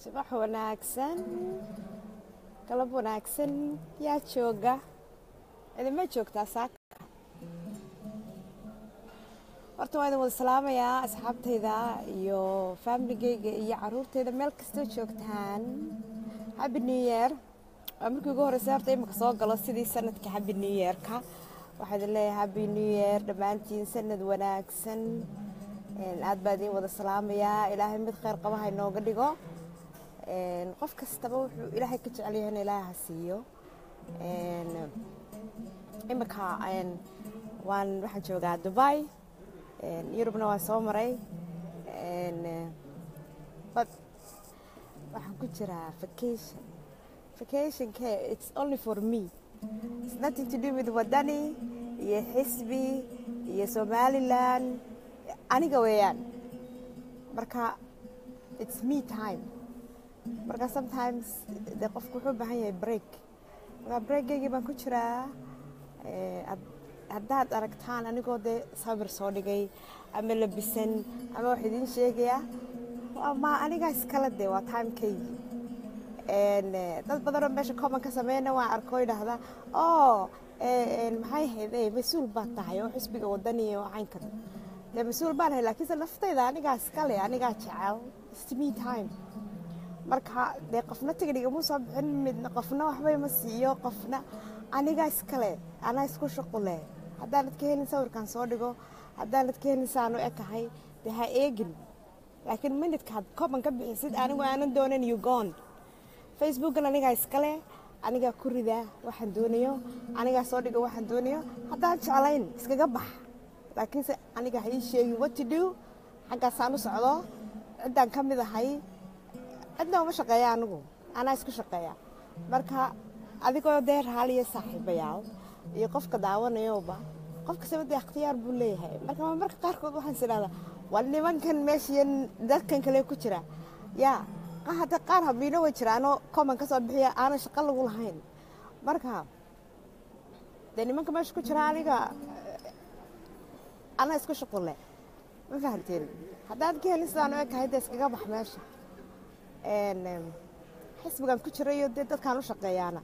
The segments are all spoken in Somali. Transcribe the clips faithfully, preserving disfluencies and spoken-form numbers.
صباح wanaagsan galab wanaagsan yaa jooga idinma joogtaa saaka horta waa idin wada salaamayaa asxaabtayda iyo familygayga iyo caruurtayda meel kastoo joogtaan happy new year waa markii ugu horreysay horta imika soo galo sidii sanadka happy new year-ka waxaa idin leeyahay happy new year dhammaantiin sanad wanaagsan aad baa idin wada salaamayaa ilaahay mid khayr qaba ha inooga dhigo qof kastaba wuxuu ilaahay ka jecel yahay in ilaahay ha siiyo imika waan waxaan joogaa Dubai Yurubna waan soo maray but waxaan ku jiraa vacation vacation it's only for me it's nothing to do with wadani iyo xisbi iyo Somaliland aniga weeyaan marka it's me time marka sometimes de qofku wuxuu baahan yahay break marka breakgayga baan ku jiraa haddaad aragtaan anigoo dee sabir soo dhigay ama labisan ama wax idiin sheegaya ma aniga iskala dee waa timekaygi dad badanoo meesha common ka sameeyana waan arko idhaahda oo maxay ahayd mas-uul baad tahay oo xisbiga wadani oo caynkan dee mas-uul baan ahay laakiinse naftayda anigaa iskale anigaa jecel it's me time marka dee qofna tigidhiga mu soo bixin midna qofna waxbay ma siiyo qofna anigaa iskale anaa isku shuqule haddaanad ka helin sawirkan soo dhigo haddaanad ka helin saanu ekahay dee ha eegin laakiin minidkaad common ka bixisid anigu aanan doonan you gone facebookan anigaa iskale anigaa ku ridaa waxaan doonayo anigaa soo dhigo waxaan doonayo haddaan jeclayn iskaga bax laakiinse aniga ha ii sheegi what to do xaggaasaan u socdo ciddaan ka mid ahay cidna uma shaqeeya anigu anaa isku shaqeeya marka adigoo dee raaliya saaxiibayaal iyo qofka daawanayoba qof kastaba dee ikhtiyaar buu leeyahay marka marka qaarkood waxaan is idhahdaa waa nimankan meeshiiyo dadkan kale ku jira yaa hadda qaar habiino way jiraanoo common ka soo bixiya aanan shaqo lagu lahayn marka dee nimanka meesha ku jira aniga anaa isku shuqule ma fahanteen haddaad ka helin sidaan u ekahay dee iskaga bax meesha xisbigan ku jirayo dee dadkaan u shaqeeyaana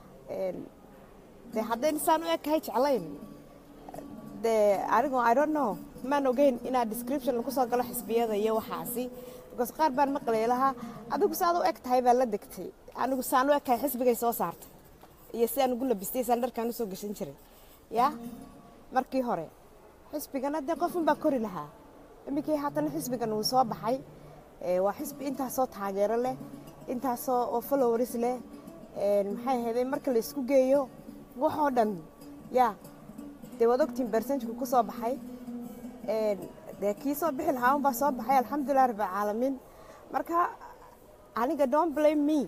dee haddayna saan u ekahay jeclayn dee anigu I don't know maan ogeyn inaad description lagu soo galo xisbiyada iyo waxaasi because qaar baan maqlay lahaa adigu saad u eg tahay baa la degtay anigu saan u ekahay xisbigay soo saartay iyo si aan ugu labistay saan dharkaan usoo gashan jiray yaa markii hore xisbigana dee qofun baa kori lahaa iminkii haatana xisbigan uu soo baxay waa xisbi intaasoo taageero leh intaasoo oo followers leh maxay ahayd marka la isku geeyo waxoo dhan yaa dee waad ogtiin percentage ku soo baxay dee kii soo bixi lahaa unbaa soo baxay alxamdulilah rabbil caalamiin marka aniga don't blame me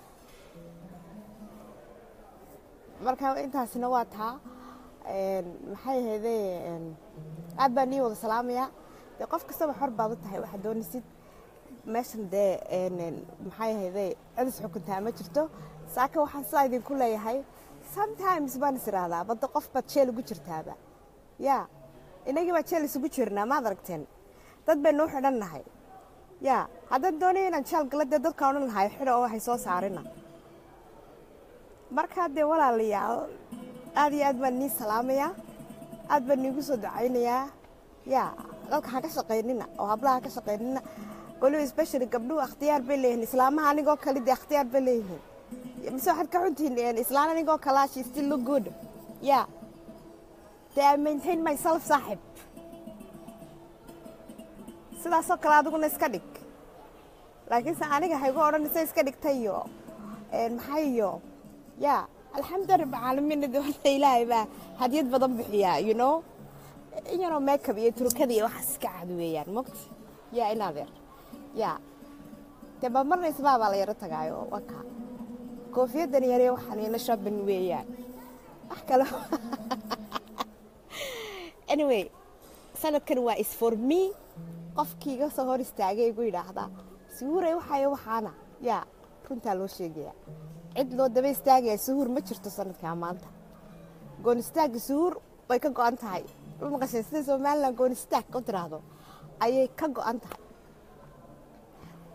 marka intaasina waa taa maxay ahayd aad baan nii wada salaamayaa dee qof kastaba xor baad u tahay waxaad doonaysid meeshan dee maxay ahayday cidis xukuntaa ma jirto saaka waxaan sidaa idinku leeyahay sometimes baan is idhaahdaa badda qof baad jeel ugu jirtaaba yaa inagii baa jeel isugu jirnaa maad aragteen dad baynu u xidhan nahay yaa haddaan doonayo inaan jeel gala dee dadkaan odhan lahay xidho oo waxay soo saarina markaa dee walaalayaal aad iyo aad baan nii salaamayaa aad baan niigu soo ducaynayaa yaa dalka ha ka shaqaynina oo hablaha ha ka shaqaynina waliba especially gabdhuhu ikhtiyaar bay leeyihiin islaamaha anigoo kale dee ikhtiyaar bay leeyihiin mise waxaad ka xuntihiin islaan anigoo kalaa she still look good yeah dee I maintain myself saaxib sidaasoo kale adiguna iska dhig laakiinse aniga haygu odhanaysa iska dhigtayo maxay iyo yaa alxamdulilah rabbil caalamiin horta ilaahay baa hadiyad badan bixiyaa you know in yaroo makeup iyo turkada iyo waxaas iska caadi weeyaan mogta yaa in adeer yaa dee ba marna isbaa baa la yaro tagaayo waka koofiyadan yare waxaan ina shopping weeyaan wax kale anyway sanadkan waa is for me qofkiiga soo hor istaagay igu yidhaahdaa suhuuray waxaayo waxaana yaa runtaa loo sheegayaa cid loo daba istaagaya suhuur ma jirto sanadkaa maanta goon istaagga suhuur way ka go-an tahay ma maqasheen sida Somaliland goon istaag ku tiraahdo ayay ka go-an tahay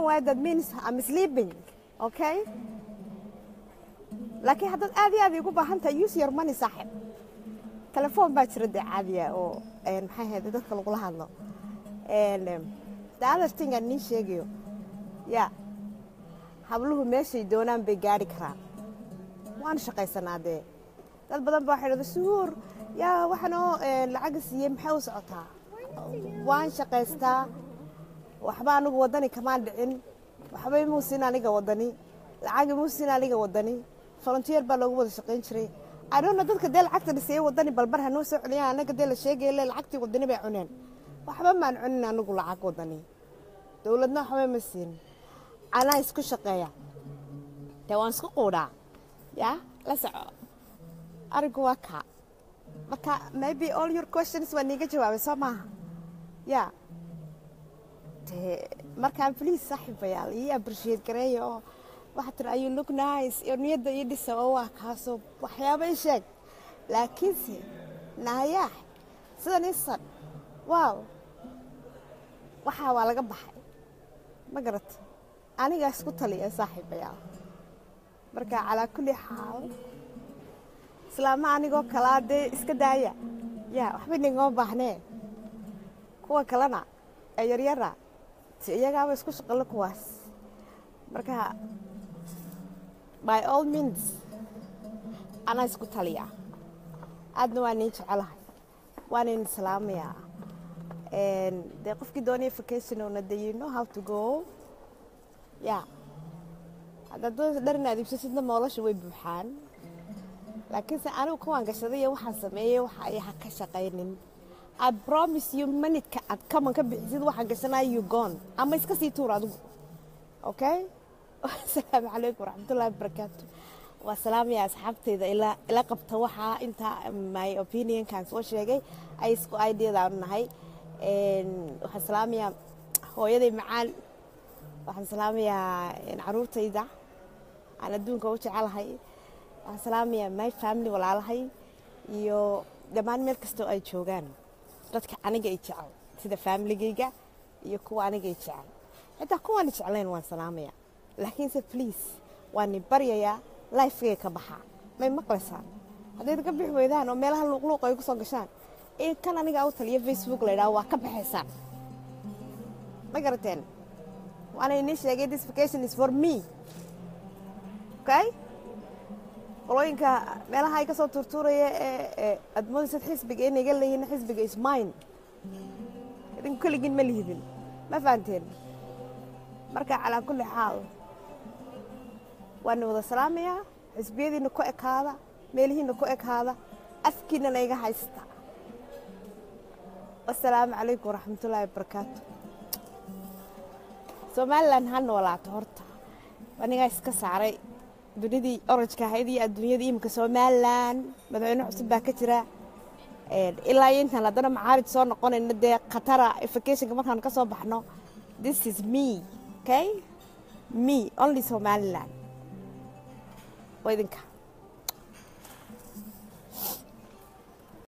phone waayo that means I'm sleeping okay laakiin haddaad aad iyo aad igu baahan tahay use your money saaxib telefoon baa jira dee caadiya oo maxay ahayd dadka lagula hadlo the other thing aan niin sheegayo ya habluhu meeshay doonaan bay gaari karaan waan shaqaysanaa dee dad badan baa waxay dhahda suhuur yaa waxaanoo lacaga siiyey maxay u socotaa waan shaqaystaa waxba anigu wadani kamaan dhicin waxbay muusin aniga wadani lacagi muusin aniga wadani volunteer baa loogu wada shaqayn jiray I don't know dadka dee lacagta dhisayay wadani balbar hanoo soo celiyaan anaga dee la sheegay le lacagtii wadani bay cuneen waxba maan cunin anigu lacag wadani dowladna waxba ma siin anaa isku shaqeeya dee waan isku quudhaa ya la soco arigu waa kaa marka maybe all your questions waa niiga jawaabay soo maaha ya dee markaan please saaxiibayaal ii appreciate gareeya oo waxaa tiri you look nice iyo niyadda ii dhisa oo waa kaasoo waxyaaba i sheeg laakiinse naayax sidan isan wow waxaa waa laga baxay ma garata anigaa isku taliya saaxiibayaal marka calaa kulli xaal islaama anigoo kalaa dee iska daaya ya waxba nigama baahnee kuwa kalena ee yaryara si iyagaaba isku shaqalo kuwaas marka by all means anaa isku taliya aadna waa niin jecelahay waa niin islaamayaa dee qofkii doonaya vacation oona de you know how to go ya haddaad doonaysa dhar inaad iibsasidna moolosha way buuxaan laakiinse anigu kuwaan gashaday iyo waxaan sameeyey waxa ay ha ka shaqaynin I promise you minute-ka aad kaman ka bixisid waxaan gashanaya you gone ama iska sii tuur adigu okay السلام عليكم ورحمة الله وبركاته والسلام يا أصحابتي إلى إلى قبته وحى أنت my opinion كان سوى شيء أي سكو idea دارنا هاي والسلام يا هو يدي معال والسلام يا عروتي ده أنا دون كوتش على هاي والسلام يا my family ولا على هاي يو دمان مركزتو أي شوغان dadka aniga ay jecel sida family-gayga iyo kuwa aniga ay jecel inta kuwa aniga jecelayn waan salaamaya laakiin se please waan baryayaa life-gay ka baxa may maqlaysaan hadday ka bixi weydaan oo meelaha luuqluuq ay ku soo gashaan in kan aniga u taliyo Facebook la yiraahdo waa ka baxaysan ma garateen waan inii sheegay this vacation is for me okay qolooyinka meelaha ay ka soo turturaya ee admoodisa xisbiga inay iga leeyihiin xisbiga is mine idin kuligin ma lihidin ma fahanteen marka calaa kulli xaal waan wada salaamayaa xisbiyadiina ku ekaada meelihiina ku ekaada afkiina iga haysta assalaamu calaykum waraxmatullaahi wabarakaatu Somaliland han walaato horta aniga iska saaray dunidii orange-ka ahayd iyo adduunyada imika Somaliland madaxweyne cusub baa ka jira ee ilaa intaan haddana macaarid soo noqonayna dee Qatar vacation-ka markaan ka soo baxno this is me okay me only Somaliland وإذنك